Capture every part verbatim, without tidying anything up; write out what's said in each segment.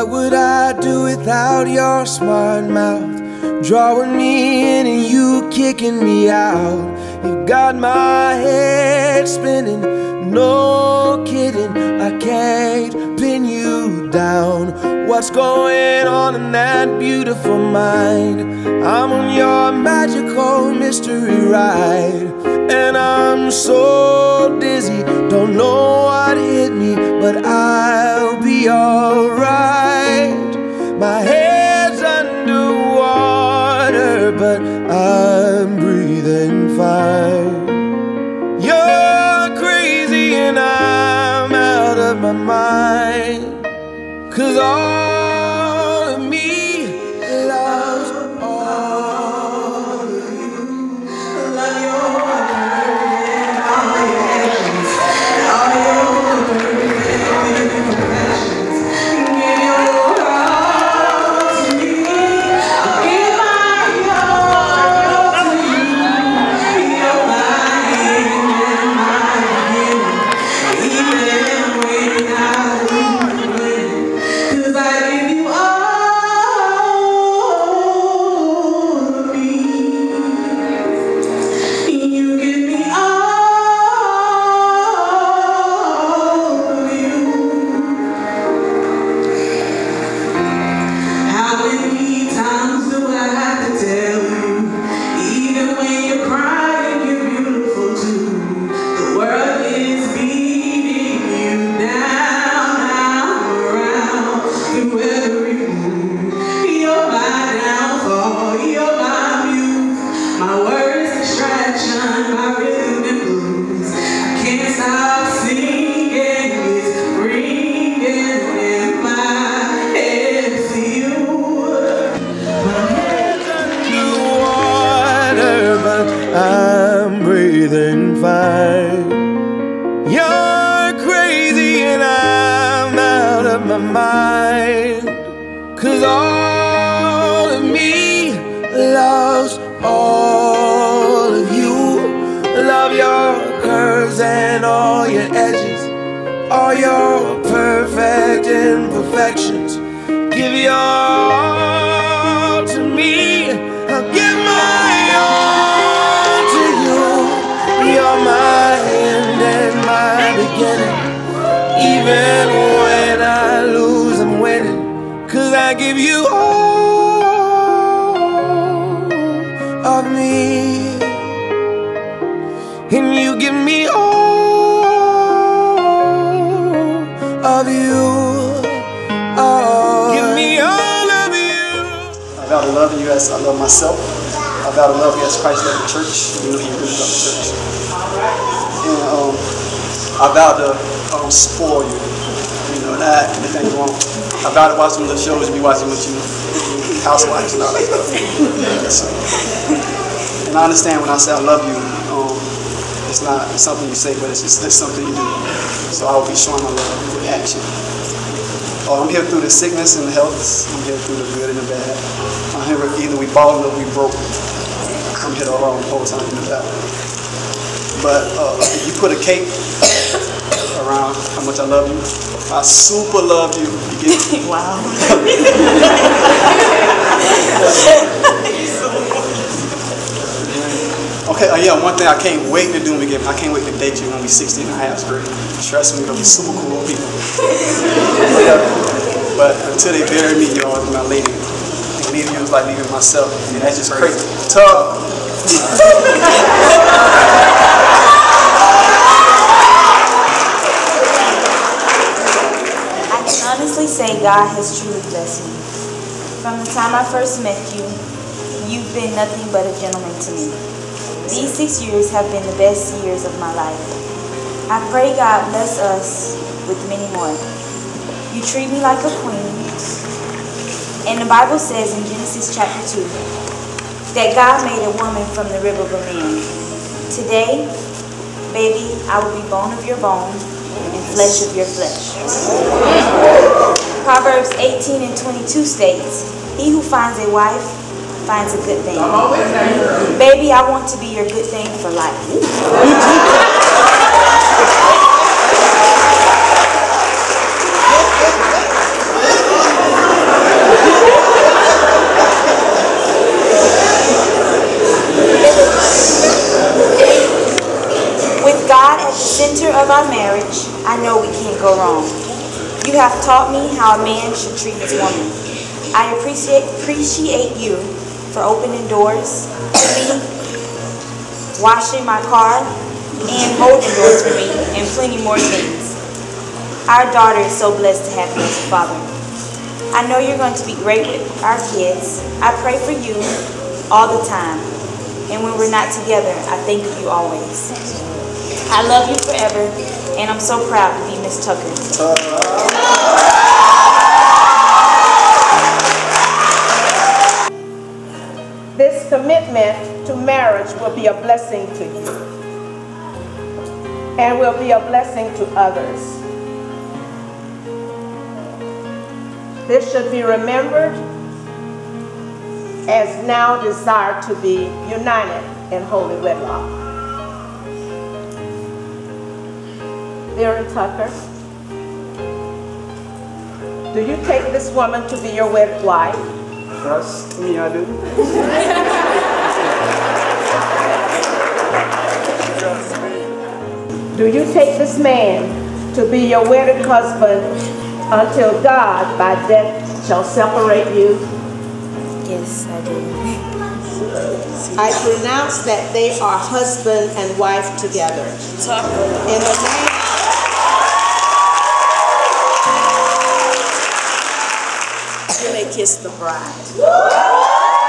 What would I do without your smart mouth? Drawing me in and you kicking me out. You've got my head spinning, no kidding. I can't pin you down. What's going on in that beautiful mind? I'm on your magical mystery ride, and I'm so dizzy, don't know what hit me, but I'll be alright. My head's underwater, but I'm breathing fine. You're crazy and I'm out of my mind, 'cause all of me loves all of you. Love your and all your actions, all your imperfections. Give your all to me. I'll give my all to you. You're my end and my beginning, even when I lose. 'Cause I give you all of me. You give me all of you. How many times do I have to tell you? Even when you're crying, you're beautiful too. The world is beating you down, down, around, through every move. You're my downfall, you're my muse, my worst distraction, my rhythm and blues. I can't stop singing, it's ringing in my head for you. My head's underwater, but I'm breathing fine. You're crazy and I'm out of my mind, 'cause all of me loves all of you. Love your curves and all your edges, all your perfect imperfections. Give your all to me. I'll give my all to you. You're my end and my beginning, even when I lose I'm winning. 'Cause I give you all of me, and you give me all of you. Oh, give me all of you. I vow to love you as I love myself. I vow to love you as Christ loved the church. You know he really loved the church. And um, I vow to um, spoil you. You know that anything wrong. I vow to watch some of the shows and be watching with you, Housewives and all that stuff. So, and I understand when I say I love you, um, it's not something you say, but it's just it's something you do. So I will be showing my love with action. Oh, I'm here through the sickness and the health. I'm here through the good and the bad. I'm here either we balled or we broke. I'm here the whole time in the battle. But uh, if you put a cape around how much I love you, I super love you. You get me? Wow. Okay, uh, yeah, one thing I can't wait to do when we get, I can't wait to date you when we sixteen and a half straight. Trust me, it'll be super cool people. But until they bury me, you're always my lady. And leaving you is like leaving myself. And that's just crazy. Tough. I can honestly say God has truly blessed me. From the time I first met you, you've been nothing but a gentleman to me. These six years have been the best years of my life. I pray God bless us with many more. You treat me like a queen. And the Bible says in Genesis chapter two, that God made a woman from the rib of a man. Today, baby, I will be bone of your bone and flesh of your flesh. Proverbs eighteen and twenty-two states, he who finds a wife finds a good thing. Baby, I want to be your good thing for life. our marriage, I know we can't go wrong. You have taught me how a man should treat his woman. I appreciate, appreciate you for opening doors for me, washing my car, and holding doors for me, and plenty more things. Our daughter is so blessed to have you as a father. I know you're going to be great with our kids. I pray for you all the time. And when we're not together, I think of you always. I love you forever, and I'm so proud to be Miss Tucker. This commitment to marriage will be a blessing to you and will be a blessing to others. This should be remembered as now desired to be united in holy wedlock. Theron Tucker, do you take this woman to be your wedded wife? Yes, me I do. Do you take this man to be your wedded husband until God by death shall separate you? Yes, I do. I pronounce that they are husband and wife together. In the name you may kiss the bride.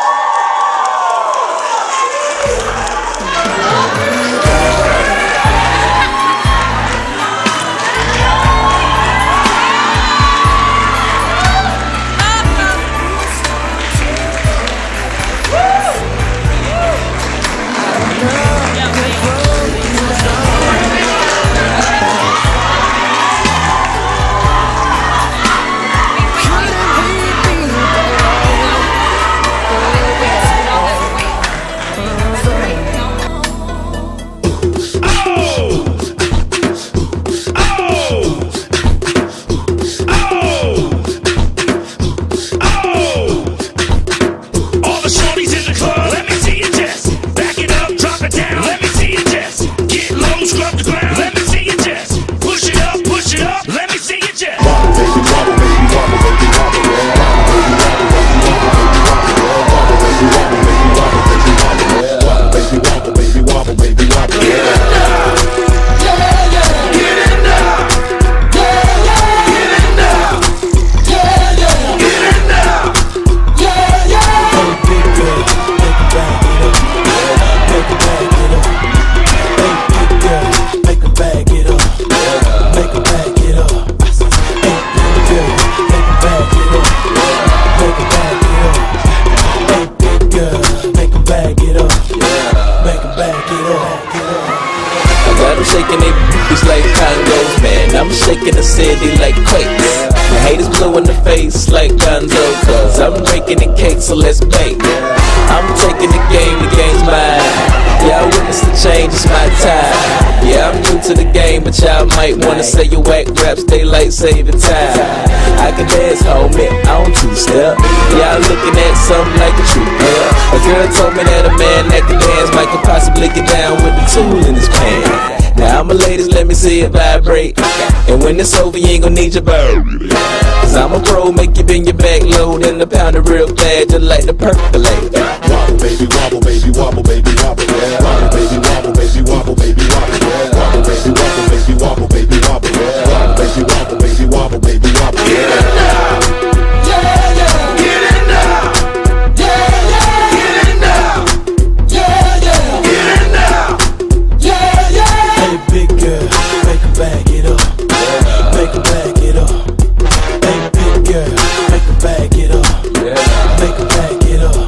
I'm shaking the city like quakes. My haters blue in the face like Gonzo, cause I'm breaking the cake, so let's bake. I'm taking the game, the game's mine. Yeah, I witness the change, it's my time. Yeah, I'm new to the game, but y'all might wanna say your whack raps, daylight saving time. I can dance, homie, on two-step. Y'all looking at something like a true pair. A girl told me that a man that can dance might could possibly get down with the tool in his pants. Now I'm a ladies, let me see it vibrate. And when it's over, you ain't gon' need your bird. Cause I'm a pro, make you bend your back low, then the pound it real fast, just like the percolate. Wobble, baby, wobble, baby, wobble, baby, wobble, yeah. Wobble, baby, wobble, baby, wobble, baby, wobble, yeah. Wobble, baby, wobble, baby, wobble, baby, wobble, yeah. Wobble, baby, wobble, baby, wobble, baby, wobble, yeah. Get it now, yeah, yeah. Get it now, yeah, yeah. Get it now, yeah, yeah. Get it now, yeah, yeah. Hey, big girl, make her bag it up, make her bag it up. Hey, big girl, make her bag it up, make her bag it up.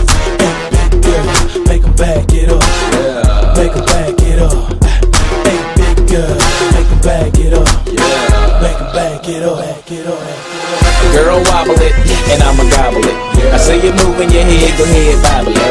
Make them back it up, yeah. Make them back it up. Hey, big girl, make them back it up, yeah. Make them back it up, back it up. Girl, wobble it, and I'ma gobble it. I say you're moving your head, go ahead, bobble it.